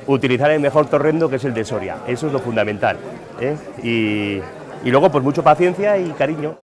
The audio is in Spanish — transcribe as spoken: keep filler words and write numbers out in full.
utilizar el mejor torrendo, que es el de Soria. Eso es lo fundamental, ¿eh? y, y luego pues mucha paciencia y cariño.